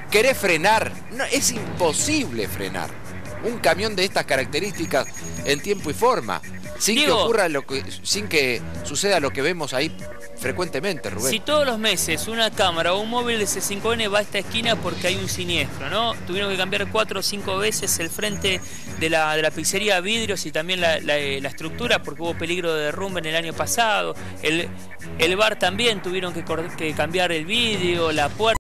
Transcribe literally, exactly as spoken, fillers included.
querés frenar. No, es imposible frenar un camión de estas características en tiempo y forma, sin Diego, que ocurra lo que, sin que suceda lo que vemos ahí frecuentemente, Rubén. Si todos los meses una cámara o un móvil de C cinco N va a esta esquina porque hay un siniestro, ¿no? Tuvieron que cambiar cuatro o cinco veces el frente de la, de la pizzería Vidrios y también la, la, la estructura porque hubo peligro de derrumbe en el año pasado. El, el bar también tuvieron que, que cambiar el vidrio, la puerta.